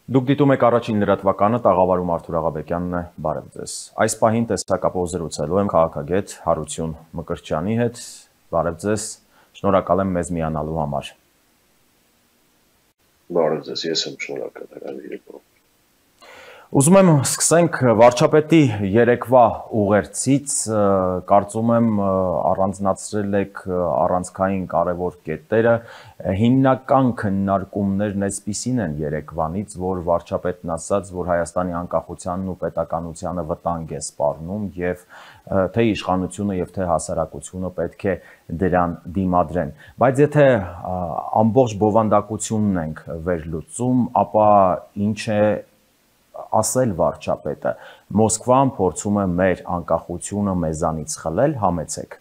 Դուք դիտում եք առաջին լրատվականը, տաղավարում Արթուր Աղաբեկյանն է, բարև ձեզ։ Այս պահին տեսակապով զրուցելու եմ քաղաքագետ Հարություն Մկրտչյանի հետ, բարև ձեզ, շնորհակալ եմ մեզ միանալու համար։ Բարև ձեզ, ես եմ շնորհակալ հրավիրելու։ Ուզում եմ սկսենք վարչապետի երեկվա ուղերձից, կարծում եմ առանձնացրել եք առանցքային կարևոր կետերը, հիմնական քննարկումներն այսպիսին են երեկվանից, որ վարչապետն ասաց, որ Հայաստանի անկախությանն ու պետականությանը վտանգ է սպառնում եւ թե իշխանությունը եւ թե հասարակությունը պետք է դրան դիմադրեն, բայց եթե ամբողջ բովանդակությունն ենք վերլուծում, ապա ինչ է ասել վարչապետը, Մոսկվան փորձում է մեր անկախությունը մեզանից խլել, համեցեք։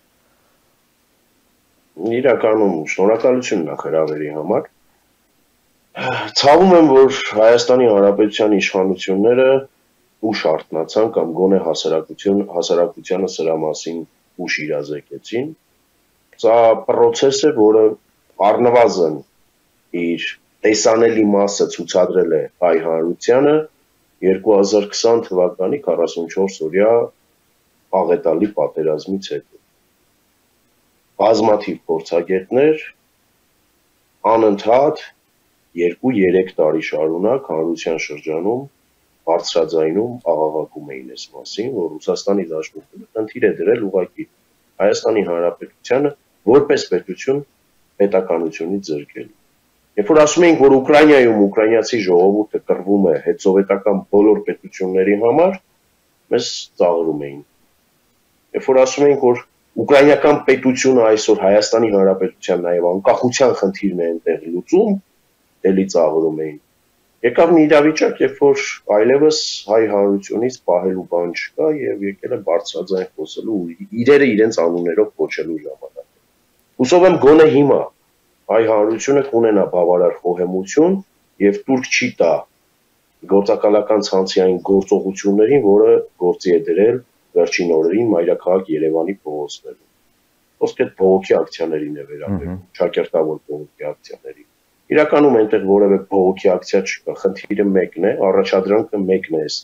Իրականում շնորհակալություն նախ հրավերի համար։ Ցավում եմ, որ Հայաստանի Հանրապետության իշխանությունները ուշ արթնացան կամ գոնե հասարակությանը սրա մասին ուշ իրազեկեցին։ Սա process է, որը առնվազն իր տեսանելի մասը ցուցադրել է հայ հանրությանը 2020 թվականի 44-օրյա աղետալի պատերազմից հետո։ Բազմաթիվ փորձագետներ անընդհատ 2-3 տարի շարունակ հանրության շրջանում բարձրաձայնում աղաղակում էին այս մասին, որ Ռուսաստանի Դաշնությունը խնդիր է դրել ուղղակի Հայաստանի Հանրապետությանը որպես պետություն պետականությունից զրկելու։ Երբ որ ասում ենք, որ Ուկրաինայում ուկրաինացի ժողովուրդը կռվում է հետսովետական բոլոր պետությունների համար, մեզ ծաղրում էին։ Երբ որ ասում ենք, որ ուկրաինական պետությունը այսօր Հայաստանի Հանրապետության նաև անկախության խնդիրն է այնտեղ լուծում, էլի ծաղրում էին։ Եկավ մի իրավիճակ, երբ որ այլևս հայ հանրությունից պահելու բան չկա եւ եկել է բարձրաձայն խոսելու ու իրերը իրենց անուններով կոչելու ժամանակ։ Հուսով եմ գոնե հիմա հայ հանրությունը կունենա բավարար խոհեմություն եւ տուրք չի տա գործակալական ցանցի այն գործողություններին, որը գործի է դրել վերջին օրերին մայրաքաղաք Երևանի փողոցներում։ Խոսքը բողոքի ակցիաներին է վերաբերում, ճակերտավոր բողոքի ակցիաներին։ Իրականում այնտեղ որևէ բողոքի ակցիա չկա, խնդիրը մեկն է, առաջադրանքը մեկն է,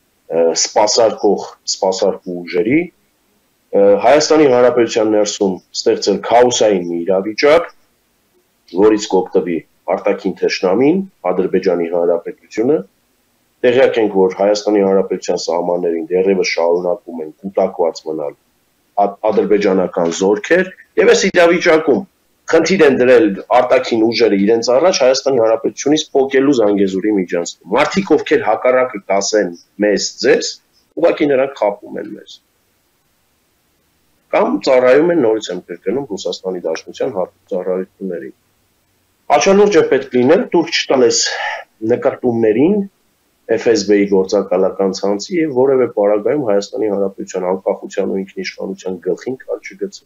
սպասարկող ուժերի Հայաստանի Հանրապետության ներսում ստեղծել քաոսային մի իրավիճակ, որից կօգտվի արտաքին թշնամին, Ադրբեջանի Հանրապետությունը, տեղյակ ենք, որ Հայաստանի Հանրապետության սահմաններին դեռևս շարունակում են կուտակված մնալ ադրբեջանական զորքեր, եւ այս իրավիճակում խնդիր են դրել արտաքին ուժերը իրենց առաջ Հայաստանի Հանրապետությունից փոկելու Զանգեզուրի միջանցքում։ Մարդիկ, ովքեր հակառակը կասեն մեզ ձեզ, ուղղակի նրանք խաբում են մեզ։ Կամ ծառայում են նորից եմ կրկնում Ռուսաստանի Դաշնության հատուկ ծառայություններին։ Աչալուրջը պետք լինել տուրք չտալես նկարտումներին FSB-ի գործակալական ցանցի եւ որևէ պարագայում Հայաստանի Հանրապետության անկախության ու ինքնիշխանության գլխին քար չգցել։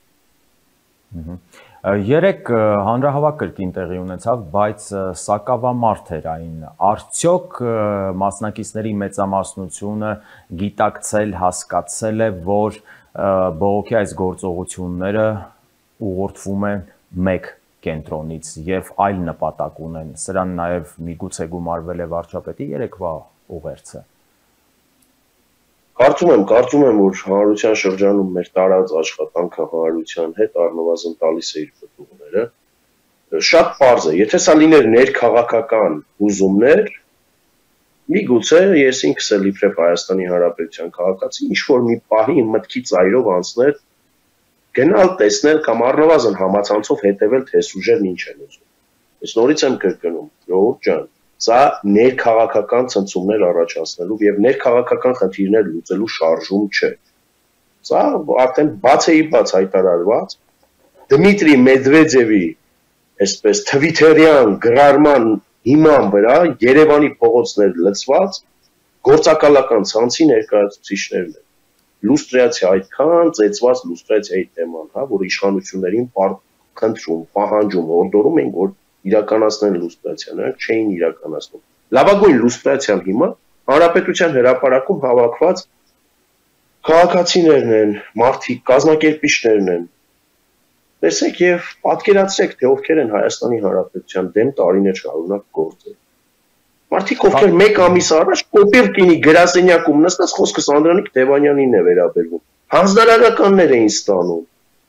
Երեք հանրահավաք կրկին տեղի ունեցավ, բայց սակավամարդ էր այն։ Արդյոք մասնակիցների մեծամասնությունը գիտակցել, հասկացել է, որ բողոքի այս գործողությունները ուղղորդվում են մեկ կենտրոնից եւ այլ նպատակ ունեն։ Սրան նաեւ միգուցե գումարվել է վարչապետի երեկվա ուղերձը։ Կարծում եմ, որ հանրության շրջանում մեր տարած աշխատանքը հանրության հետ առնվազն տալիս է իր պտուղները։ Շատ պարզ է, եթե սա լիներ ներքաղաքական ուզումներ, միգուցե ես ինքս էլ իբրև Հայաստանի Հանրապետության քաղաքացի ինչ-որ մի պահի մտքի ծայրով անցներ գնալ տեսնել կամ առնվազն համացանցով հետևել թե ուժերն ինչ են ուզում։ Ես նորից եմ կրկնում, ժողովուրդ ջան, սա ներքաղաքական ցնցումներ առաջացնելու եւ ներքաղաքական խնդիրներ լուծելու շարժում չէ։ Սա արդեն բաց հայտարարված Դմիտրի Մեդվեդևի այսպես թվիթերյան գրառման հիման վրա Երևանի փողոցներ լցված գործակալական ցանցի ներկայացուցիչներն են։ Լուստրացիա այդքան ծեծված լուստրացիայի թեման, հա, որ իշխանություններին խնդրում, պահանջում, օրդորում են, որ իրականացնեն լուստրացիա, նրանք չէին իրականացնում։ Լավագույն լուստրացիան հիմա Հանրապետության հրապարակում հավաքված քաղաքացիներն են, մարդիկ, կազմակերպիչներն են։ Տեսեք եւ պատկերացրեք, թե ովքեր են Հայաստանի Հանրապետության դեմ տարիներ շարունակ գործել։ Մարդիկ ովքեր 1 ամիս առաջ Կոպիրկինի գրասենյակում նստած խոսքը Սանդրանիկ Թևանյանին է վերաբերվում։ Հանձնարարականներ էին ստանում։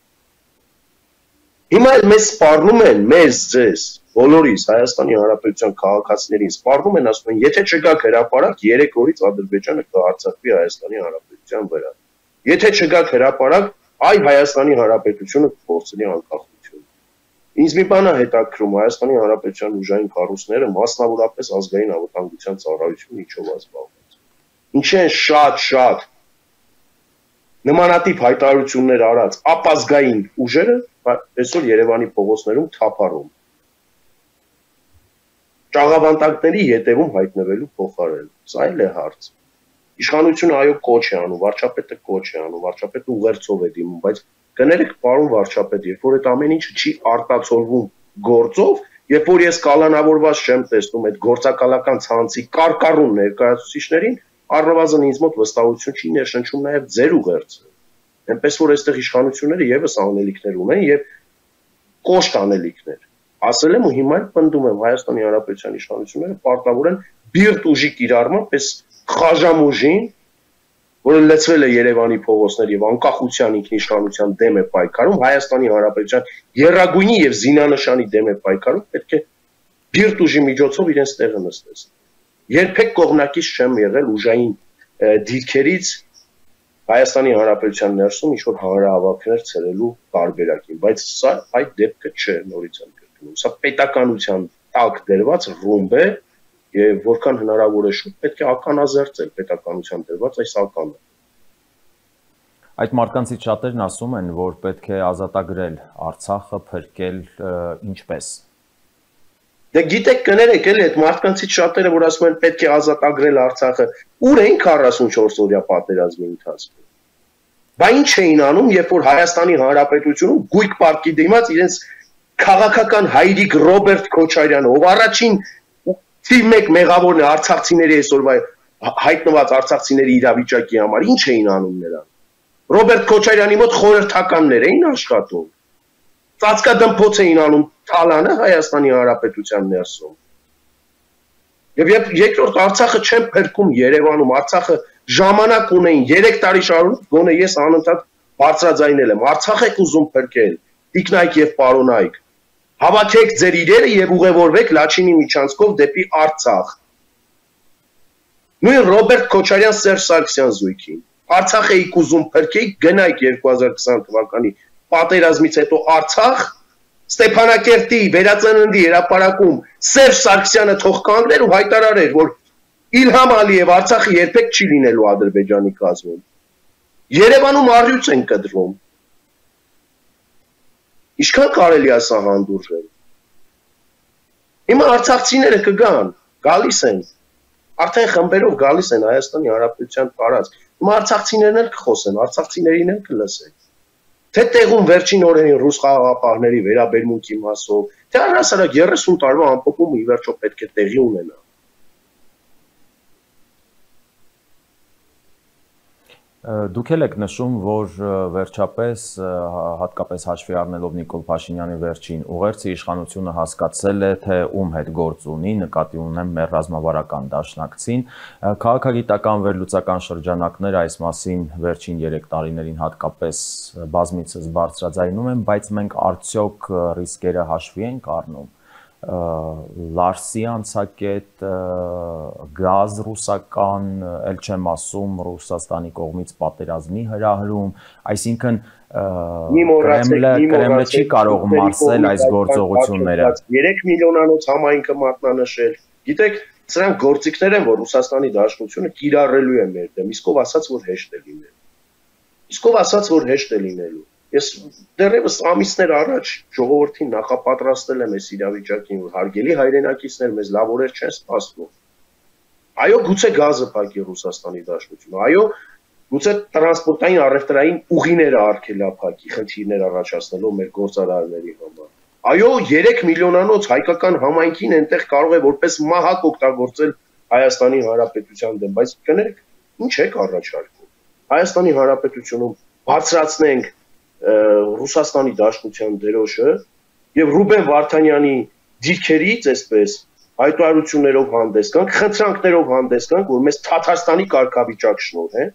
Հիմա էլ մեզ սպառնում են, մեզ ձեզ, բոլորիս Հայաստանի Հանրապետության քաղաքացիներին սպառնում են, ասում են, եթե չգաք հրապարակ, 3 օրից Ադրբեջանը կհարձակվի Հայաստանի Հանրապետության վրա։ Եթե չգաք հրապարակ, այ Հայաստանի Հանրապետությունը կփորձի անկախություն։ Ինձ մի բան է հետաքրում Հայաստանի Հանրապետության ուժային կառույցները, մասնավորապես ազգային անվտանգության ծառայությունը ինչով զբաղված։ Ինչի են շատ նմանատիպ հայտարարություններ արած ապազգային ուժերը այսօր Երևանի փողոցներում թափառում։ Ճաղավանդակների ետևում հայտնվելու փոխարեն։ Սա էլ է հարց։ Իշխանությունը այո կոչ է անում, վարչապետը կոչ է անում, վարչապետը ուղերձով է դիմում, բայց կներեք պարոն վարչապետ, երբ որ այդ ամեն ինչը չի արտացոլվում գործով, երբ որ ես կալանավորված չեմ տեսնում այդ գործակալական ցանցի կարկառուն ներկայացուցիչներին, առնվազն ինձ մոտ վստահություն չի ներշնչում նաև ձեր ուղերձը։ Այնպես որ այստեղ իշխանությունները եւս անելիքներ ունեն եւ կոշտ անելիքներ։ Ասել եմ ու հիմա էլ պնդում եմ Հայաստանի Հանրապետության իշխանությունները պարտավոր են բիրտ ուժի կիրառմամբ այս խաժամուժին, որը լցվել է Երևանի փողոցներ եւ անկախության ինքնիշխանության դեմ է պայքարում, Հայաստանի Հանրապետության եռագույնի եւ զինանշանի դեմ է պայքարում, պետք է բիրտ ուժի միջոցով իրենց տեղը նստեցնեն։ Երբեք կողմնակից չեմ եղել ուժային դիրքերից Հայաստանի Հանրապետության ներսում ինչ որ հանրահավաքներ ցրելու տարբերակին, բայց սա այդ դեպքը չէ, նորից եմ կրկնում։ Սա պետականության տակ դրված ռումբ է եւ որքան հնարավոր է շուտ պետք է ականազերծել պետականության դրված այս ականը։ Այդ մարդկանցից շատերն ասում են, որ պետք է ազատագրել Արցախը, փրկել ինչպես։ Դե գիտեք կներեք էլի այդ մարդկանցից շատերը որ ասում են պետք է ազատագրել Արցախը, ուր էին 44 օրյա պատերազմի ընթացքում։ Բա ինչ էին անում, երբ որ Հայաստանի Հանրապետությունում գույք պարկի դիմաց իրենց քաղաքական հայրիկ Ռոբերտ Քոչարյանը, ով առաջին թիվ 1 մեղավորն է արցախցիների այսօրվա հայտնված արցախցիների իրավիճակի համար, ինչ էին անում նրան։ Ռոբերտ Քոչարյանի մոտ խորհրդականներ էին աշխատում։ Ծածկադմփոց էին անում Թալանը Հայաստանի Հանրապետության ներսում։ Եվ երկրորդ Արցախը չեն փրկում Երևանում, Արցախը ժամանակ ունեին 3 տարի շարունակ, գոնե ես անընդհատ բարձրաձայնել եմ, Արցախ եք ուզում փրկել, տիկնայք եւ պարոնայք։ Հավաքեք ձեր իրերը եւ ուղևորվեք Լաչինի միջանցքով դեպի Արցախ։ Նույն Ռոբերտ Քոչարյան Սերժ Սարգսյան զույգին։ Արցախ եք ուզում փրկեիք, գնայք 2020 թվականի պատերազմից հետո Արցախ, Ստեփանակերտի վերածննդի հրապարակում Սերժ Սարգսյանը թող կանգներ ու հայտարարեր, որ Իլհամ Ալիև Արցախը երբեք չի լինելու Ադրբեջանի կազմում։ Երևանում առյուծ են կտրում։ Ինչքան կարելի է սա հանդուրժել։ Հիմա արցախցիները կգան, գալիս են, արդեն խմբերով գալիս են Հայաստանի Հանրապետության տարածք։ Հիմա արցախցիներն էլ կխոսեն, արցախցիներին էլ կլսեն։ Թե տեղում վերջին օրերին ռուս խաղաղապահների վերաբերմունքի մասով, թե առհասարակ 30 տարվա ամփոփումը ի վերջո պետք է տեղի ունենա։ Դուք եք նշում, որ վերջապես հատկապես հաշվի առնելով Նիկոլ Փաշինյանի վերջին ուղերձը իշխանությունը հասկացել է, թե ում հետ գործ ունի, նկատի ունեմ մեր ռազմավարական դաշնակցին։ Քաղաքագիտական վերլուծական շրջանակներ այս մասին վերջին 3 տարիներին հատկապես բազմիցս բարձրաձայնում են, բայց մենք արդյոք ռիսկերը հաշվի ենք առնում։ Լարսի անցակետ, գազ ռուսական, էլ չեմ ասում Ռուսաստանի կողմից պատերազմի հրահրում, այսինքն Կրեմլը չի կարող մարսել այս գործողությունները։ 3 միլիոնանոց համայնքը մատնանշել։ Գիտեք, սրանք գործիքներ են, որ Ռուսաստանի Դաշնությունը կիրառելու է մեր դեմ, իսկով ասած, որ հեշտ է լինելու։ Իսկով ասած, որ հեշտ է լինելու։ Ես դեռևս ամիսներ առաջ ժողովրդին նախապատրաստել եմ այս իրավիճակին, որ հարգելի հայրենակիցներ մեզ լավ օրեր չեն սպասվում։ Այո, գուցե գազը փակի Ռուսաստանի Դաշնությունը, այո, գուցե տրանսպորտային առևտրային ուղիները արգելափակի, խնդիրներ առաջացնելով մեր գործարարների համար։ Այո, 3 միլիոնանոց հայկական համայնքին այնտեղ կարող է որպես մահակ օգտագործել Հայաստանի Հանրապետության դեմ, բայց կներեք, ինչ եք առաջարկում։ Հայաստանի Հանրապետությունում բարձրացնենք Ռուսաստանի Դաշնության դերոշը եւ Ռուբեն Վարդանյանի դիրքերից այսպես հայտարարություններով հանդես գանք, խնդրանքներով հանդես գանք, որ մեզ Թաթարստանի կարգավիճակ շնորհեն,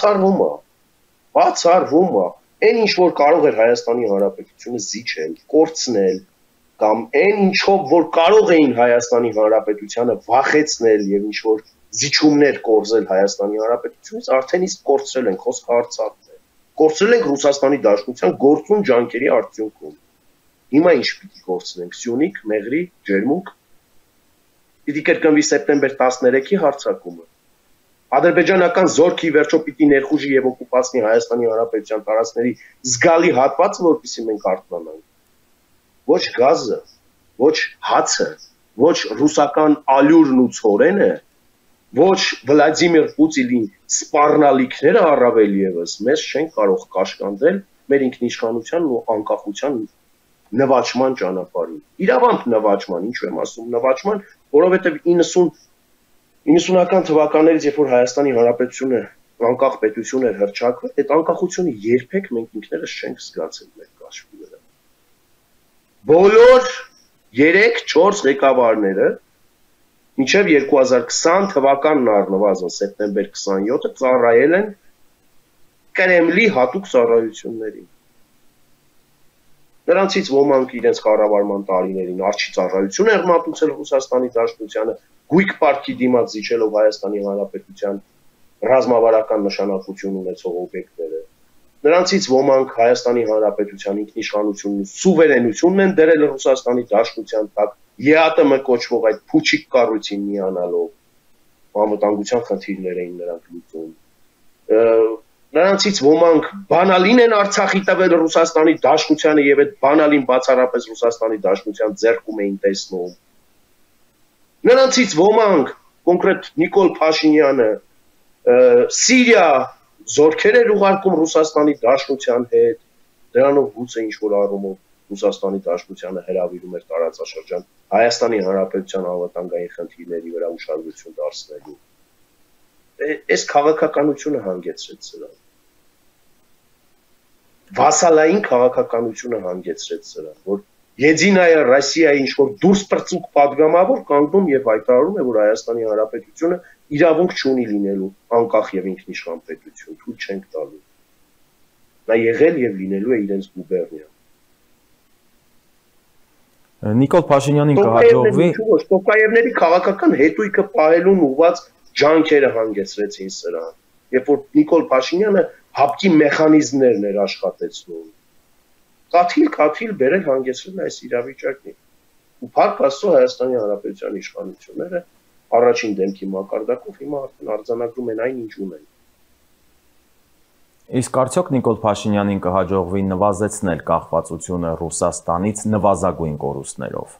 բացառվում է, այն ինչ որ կարող էր Հայաստանի Հանրապետությունը զիջել, կորցնել, կամ այն ինչով որ կարող էին Հայաստանի Հանրապետությանը վախեցնել եւ ինչ որ զիջումներ կորզել Հայաստանի Հանրապետությունից, արդեն իսկ կորցրել են, խոսքը Արցախն է։ Կորցրել ենք Ռուսաստանի Դաշնության գործուն ջանքերի արդյունքում։ Հիմա ինչ պիտի կորցնենք, Սյունիք, Մեղրի, Ջերմուկ։ Պիտի կրկնվի սեպտեմբեր 13-ի հարձակումը։ Ադրբեջանական զորքի վերջո պիտի ներխուժի եւ օկուպացնի Հայաստանի Հանրապետության տարածքների զգալի հատվածը, որպեսզի մենք արթնանանք։ Ոչ գազը, ոչ հացը, ոչ ռուսական ալյուրն ու ցորենը, ոչ Վլադիմիր Պուտինի սպառնալիքները առավել եւս մեզ չեն կարող կաշկանդել մեր ինքնիշխանության ու անկախության նվաճման ճանապարհին։ Իրավամբ նվաճման, ինչու եմ ասում նվաճման, որովհետեւ 90-ական թվականներից, երբ որ Հայաստանի Հանրապետությունը անկախ պետություն էր հռչակվել, այդ անկախությունը երբեք մենք ինքներս չենք զգացել մեր կաշվի վրա։ Բոլոր 3-4 ղեկավարները մինչև 2020 թվականն առնվազն սեպտեմբեր 27-ը ծառայել են Կրեմլի հատուկ ծառայություններին։ Նրանցից ոմանք իրենց կառավարման տարիներին արչի ծառայություն են մատուցել Ռուսաստանի Դաշնությանը, գույք պարտքի դիմաց զիջելով Հայաստանի Հանրապետության ռազմավարական նշանակություն ունեցող օբյեկտները։ Նրանցից ոմանք Հայաստանի Հանրապետության ինքնիշխանությունն ու սուվերենությունն են դրել Ռուսաստանի Դաշնության տակ, ԵԱՏՄ կոչվող այդ փուչիկ կառույցին միանալով անվտանգության խնդիրներ էին նրանք լուծում։ Նրանցից ոմանք բանալին են Արցախի տվել Ռուսաստանի Դաշնությանը եւ այդ բանալին բացառապես Ռուսաստանի Դաշնության ձեռքում էին տեսնում։ Նրանցից ոմանք, կոնկրետ Նիկոլ Փաշինյանը, Սիրիա զորքեր էր ուղարկում Ռուսաստանի Դաշնության հետ, դրանով գուցե ինչ-որ առումով Ռուսաստանի Դաշնությանը հրավիրում էր տարածաշրջան Հայաստանի Հանրապետության անվտանգային խնդիրների վրա ուշադրություն դարձնելու։ Այս քաղաքականությունը հանգեցրեց սրան։ Վասալային քաղաքականությունը հանգեցրեց սրան, որ Եդինայա Ռոսիայի ինչ-որ դուրս պրծուկ падգամավոր կանգնում եւ հայտարարում է, որ Հայաստանի Հանրապետությունը իրավունք չունի լինելու անկախ եւ ինքնիշխան պետություն, թույլ չենք տալու։ Նա եղել եւ լինելու է իրենց գուբերնիա։ Նիկոլ Փաշինյանին կհաջողվի Տոկաևների քաղաքական հետույքը պահելուն ուղված ջանքերը հանգեցրեցին սրան, երբ որ Նիկոլ Փաշինյանը հապկի մեխանիզմներն էր աշխատեցնում։ Կաթիլ բերել հանգեցրել այս իրավիճակին։ Ու փառք Աստծո Հայաստանի Հանրապետության իշխանությունները առաջին դեմքի մակարդակով հիմա արդեն արձանագրում են այն, ինչ ունեն։ Իսկ արդյոք Նիկոլ Փաշինյանին կհաջողվի նվազեցնել կախվածությունը Ռուսաստանից նվազագույն կորուստներով։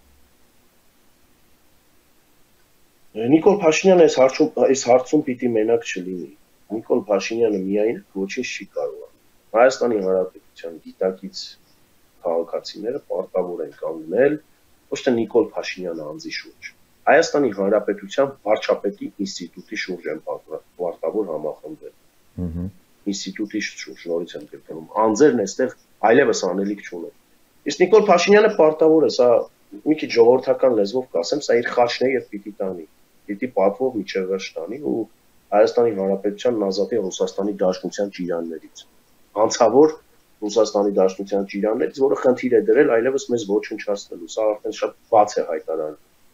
Նիկոլ Փաշինյանը այս հարցում պիտի մենակ չլինի։ Նիկոլ Փաշինյանը միայն ոչինչ չի կարող անել։ Հայաստանի Հանրապետության գիտակից քաղաքացիները պարտավոր են կանգնել ոչ թե Նիկոլ Փաշինյանը անձի շուրջ, Հայաստանի Հանրապետության վարչապետի ինստիտուտի շուրջ են պարտավոր համախմբվել։ Ինստիտուտի շուրջ նորից եմ կրկնում, անձերն այստեղ այլևս անելիք չունեն։ Իսկ Նիկոլ Փաշինյանը պարտավոր է, սա մի քիչ ժողովրդական լեզվով կասեմ, սա իր խաչն է եւ պիտի տանի, պիտի պատվով միջև վերջ տանի ու Հայաստանի Հանրապետությանն ազատի Ռուսաստանի Դաշնության ճիրաններից։ Հանցավոր Ռուսաստանի Դաշնության ճիրաններից, որը խնդիր է դրել այլևս մեզ ոչնչացնելու, սա արդեն շատ բաց է հայտարարել։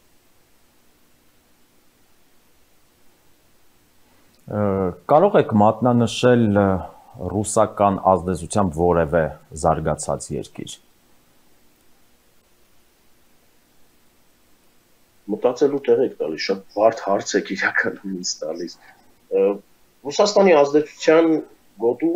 Կարող եք մատնանշել ռուսական ազդեցությամբ որևէ զարգացած երկիր։ Մտածելու տեղ եք տալիս, շատ բարդ հարց եք իրականում ինձ տալիս։ Ռուսաստանի ազդեցության գոտու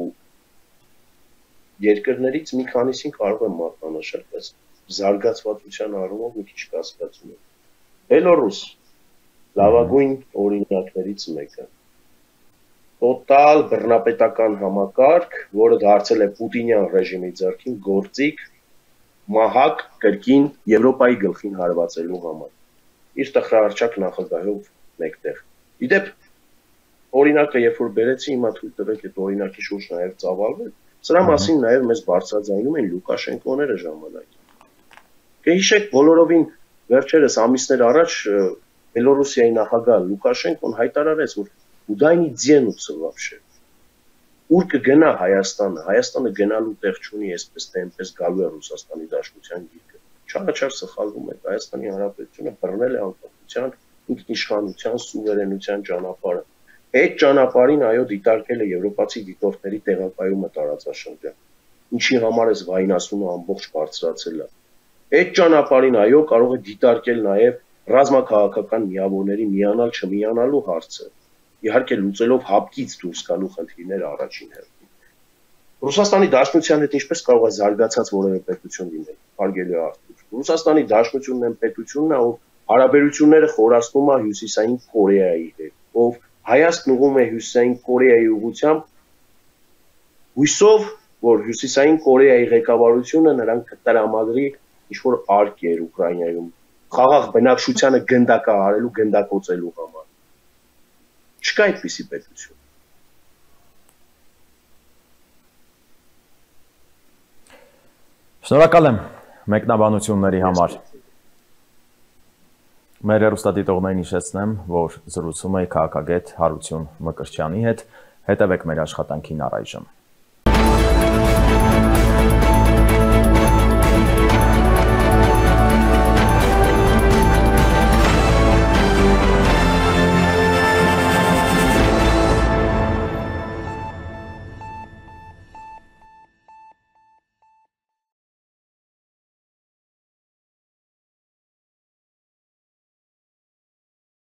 երկրներից մի քանիսին կարող եմ մատնանշել, բայց զարգացվածության առումով մի քիչ կասկածում եմ։ Բելոռուս լավագույն օրինակներից մեկը։ Տոտալ բռնապետական համակարգ, որը դարձել է Պուտինյան ռեժիմի ձեռքին գործիք մահակ կրկին Եվրոպայի գլխին հարվածելու համար։ Իր տխրահարճակ նախագահով մեկտեղ։ Իդեպ օրինակը երբ որ բերեցի, հիմա թույլ տվեք այդ օրինակի շուրջ նաև ծավալվել, սրա մասին նաև մեզ բարձրաձայնում են Լուկաշենկոները ժամանակին։ Կհիշեք բոլորովին վերջերս ամիսներ առաջ Բելոռուսիայի նախագահ Լուկաշենկոն հայտարարեց, որ ուդայնի ձենուցը вообще ուր կգնա Հայաստանը գնալու տեղ չունի, այսպես թե այնպես գալու է Ռուսաստանի Դաշնության գիրկը։ Չարաչար սխալվում է, Հայաստանի Հանրապետությունը բռնել է անկախության, ինքնիշխանության, սուվերենության ճանապարհը։ Այդ ճանապարհին այո դիտարկել է եվրոպացի դիտորդների տեղակայումը տարածաշրջան։ Ինչի համար է վայնասունը ամբողջ բարձրացել է։ Այդ ճանապարհին այո կարող է դիտարկել նաև ռազմաքաղաքական միավորների միանալ չմիանալու հարցը։ Իհարկե լուծելով հապկից դուրս գալու խնդիրները առաջին հերթին։ Ռուսաստանի Դաշնության հետ ինչպես կարող է զարգացած որևէ պետություն լինել, հարգելի Արթուր։ Ռուսաստանի Դաշնությունն այն պետությունն է, ով հարաբերությունները խորացնում է Հյուսիսային Կորեայի հետ, ով Հայաստան ուղղում է Հյուսիսային Կորեայի ուղղությամբ, հույսով, որ Հյուսիսային Կորեայի ղեկավարությունը նրան կտրամադրի ինչ-որ արկեր Ուկրաինայում, խաղաղ բնակչությանը գնդակահարելու, գնդակոծելու համար։ Չկա այդպիսի պետություն։ Շնորհակալ եմ մեկնաբանությունների համար։ Մեր հեռուստադիտողներին հիշեցնեմ, որ զրուցում էի քաղաքագետ Հարություն Մկրտչյանի հետ, հետևեք մեր աշխատանքին առայժմ։